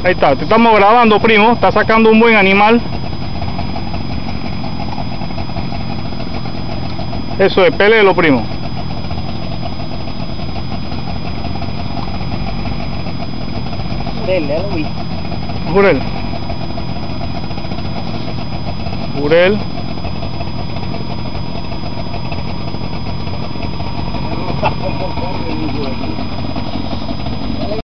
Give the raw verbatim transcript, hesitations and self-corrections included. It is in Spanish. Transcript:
Ahí está, te estamos grabando, primo. Está sacando un buen animal. Eso es, pelelo, primo. Jurel, ya lo vi. Jurel. Jurel.